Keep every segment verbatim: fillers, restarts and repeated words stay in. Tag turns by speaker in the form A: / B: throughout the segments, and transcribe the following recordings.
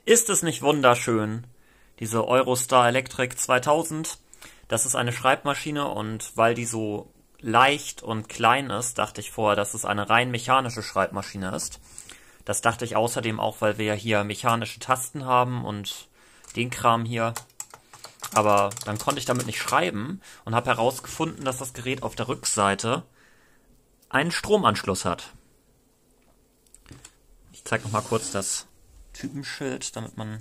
A: Ist es nicht wunderschön? Diese Eurostar Electric zweitausend, das ist eine Schreibmaschine und weil die so leicht und klein ist, dachte ich vorher, dass es eine rein mechanische Schreibmaschine ist. Das dachte ich außerdem auch, weil wir ja hier mechanische Tasten haben und den Kram hier. Aber dann konnte ich damit nicht schreiben und habe herausgefunden, dass das Gerät auf der Rückseite einen Stromanschluss hat. Ich zeige nochmal kurz das Typenschild, damit man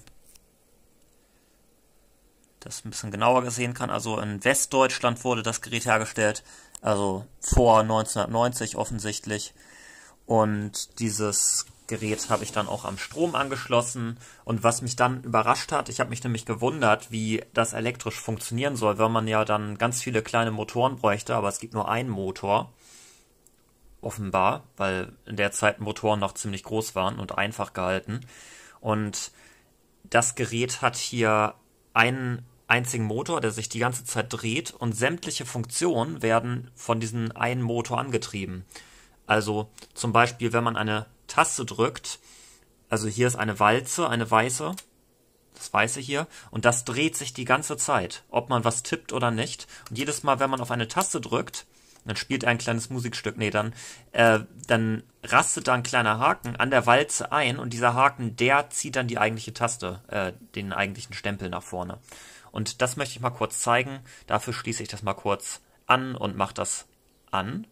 A: das ein bisschen genauer sehen kann. Also in Westdeutschland wurde das Gerät hergestellt, also vor neunzehnhundertneunzig offensichtlich. Und dieses Gerät habe ich dann auch am Strom angeschlossen. Und was mich dann überrascht hat, ich habe mich nämlich gewundert, wie das elektrisch funktionieren soll, weil man ja dann ganz viele kleine Motoren bräuchte, aber es gibt nur einen Motor. Offenbar, weil in der Zeit Motoren noch ziemlich groß waren und einfach gehalten. Und das Gerät hat hier einen einzigen Motor, der sich die ganze Zeit dreht und sämtliche Funktionen werden von diesem einen Motor angetrieben. Also zum Beispiel, wenn man eine Taste drückt, also hier ist eine Walze, eine weiße, das weiße hier, und das dreht sich die ganze Zeit, ob man was tippt oder nicht. Und jedes Mal, wenn man auf eine Taste drückt, dann spielt er ein kleines Musikstück, nee, dann, äh, dann rastet da ein kleiner Haken an der Walze ein und dieser Haken, der zieht dann die eigentliche Taste, äh, den eigentlichen Stempel nach vorne. Und das möchte ich mal kurz zeigen. Dafür schließe ich das mal kurz an und mache das an.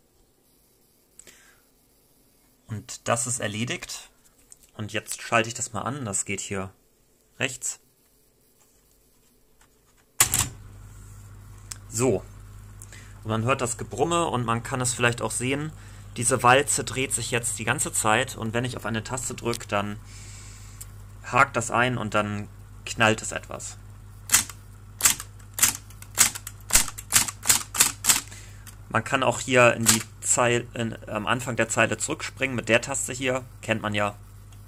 A: Und das ist erledigt. Und jetzt schalte ich das mal an. Das geht hier rechts. So. Und man hört das Gebrumme und man kann es vielleicht auch sehen. Diese Walze dreht sich jetzt die ganze Zeit und wenn ich auf eine Taste drücke, dann hakt das ein und dann knallt es etwas. Man kann auch hier in die Zeile, in, am Anfang der Zeile zurückspringen mit der Taste hier, kennt man ja.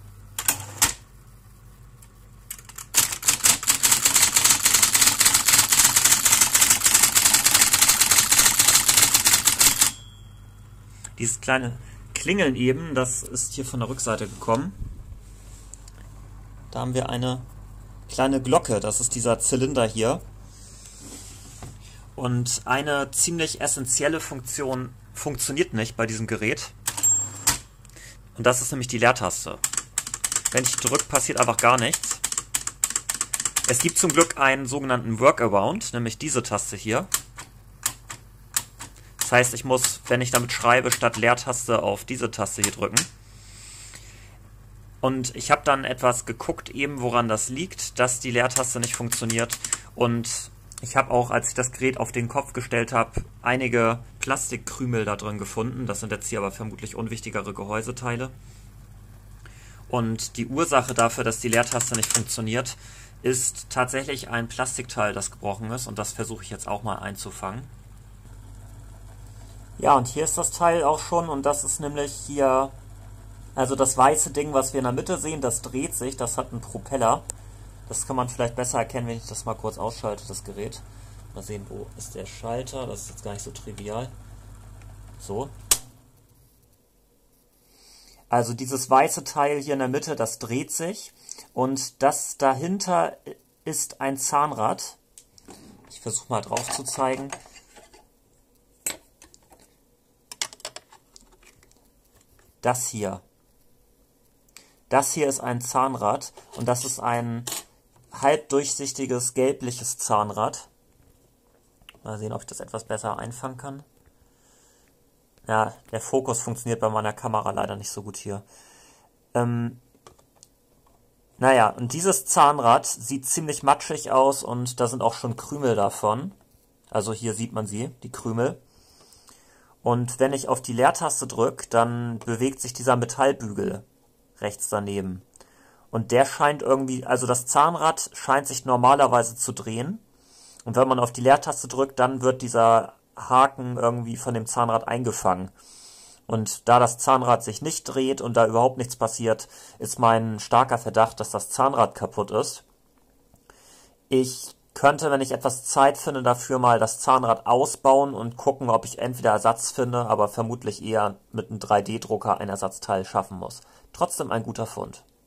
A: Dieses kleine Klingeln eben, das ist hier von der Rückseite gekommen. Da haben wir eine kleine Glocke, das ist dieser Zylinder hier. Und eine ziemlich essentielle Funktion funktioniert nicht bei diesem Gerät. Und das ist nämlich die Leertaste. Wenn ich drücke, passiert einfach gar nichts. Es gibt zum Glück einen sogenannten Workaround, nämlich diese Taste hier. Das heißt, ich muss, wenn ich damit schreibe, statt Leertaste auf diese Taste hier drücken. Und ich habe dann etwas geguckt, eben woran das liegt, dass die Leertaste nicht funktioniert. Und ich habe auch, als ich das Gerät auf den Kopf gestellt habe, einige Plastikkrümel da drin gefunden. Das sind jetzt hier aber vermutlich unwichtigere Gehäuseteile. Und die Ursache dafür, dass die Leertaste nicht funktioniert, ist tatsächlich ein Plastikteil, das gebrochen ist. Und das versuche ich jetzt auch mal einzufangen. Ja, und hier ist das Teil auch schon und das ist nämlich hier, also das weiße Ding, was wir in der Mitte sehen, das dreht sich, das hat einen Propeller. Das kann man vielleicht besser erkennen, wenn ich das mal kurz ausschalte, das Gerät. Mal sehen, wo ist der Schalter, das ist jetzt gar nicht so trivial. So. Also dieses weiße Teil hier in der Mitte, das dreht sich und das dahinter ist ein Zahnrad. Ich versuche mal drauf zu zeigen. Das hier. Das hier ist ein Zahnrad und das ist ein halbdurchsichtiges, gelbliches Zahnrad. Mal sehen, ob ich das etwas besser einfangen kann. Ja, der Fokus funktioniert bei meiner Kamera leider nicht so gut hier. Ähm, naja, und dieses Zahnrad sieht ziemlich matschig aus und da sind auch schon Krümel davon. Also hier sieht man sie, die Krümel. Und wenn ich auf die Leertaste drücke, dann bewegt sich dieser Metallbügel rechts daneben. Und der scheint irgendwie, also das Zahnrad scheint sich normalerweise zu drehen. Und wenn man auf die Leertaste drückt, dann wird dieser Haken irgendwie von dem Zahnrad eingefangen. Und da das Zahnrad sich nicht dreht und da überhaupt nichts passiert, ist mein starker Verdacht, dass das Zahnrad kaputt ist. Ich könnte, wenn ich etwas Zeit finde, dafür mal das Zahnrad ausbauen und gucken, ob ich entweder Ersatz finde, aber vermutlich eher mit einem drei D Drucker ein Ersatzteil schaffen muss. Trotzdem ein guter Fund.